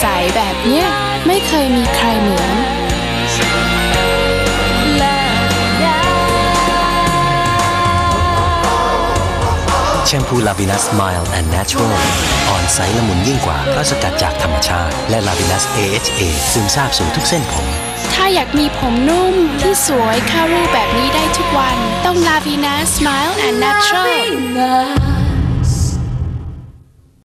ใสแบบเนี้ยไม่เคยมีใครเหมือนแชมพูลาวินัส Mild and Natural อ่อนใสละมุนยิ่งกว่าเพราะสกัดจากธรรมชาติและลาวินัส AHA ซึมซาบสู่ทุกเส้นผมถ้าอยากมีผมนุ่มที่สวยเข้ารูปแบบนี้ได้ทุกวันต้องลาวินัส Mild and Natural